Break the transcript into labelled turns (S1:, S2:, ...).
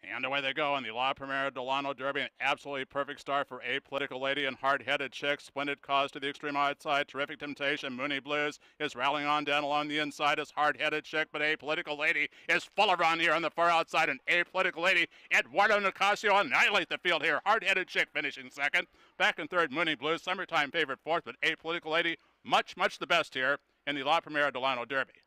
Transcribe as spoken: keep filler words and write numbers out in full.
S1: And away they go in the La Primera Delano Derby. An absolutely perfect start for Apolitical Lady and Hard-Headed Chick. Splendid Cause to the extreme outside. Terrific Temptation. Mooney Blues is rallying on down along the inside as Hard-Headed Chick. But Apolitical Lady is full of run here on the far outside. And Apolitical Lady, Eduardo Nicasio annihilate the field here. Hard-Headed Chick finishing second. Back in third, Mooney Blues. Summertime favorite fourth. But Apolitical Lady much, much the best here in the La Primera Delano Derby.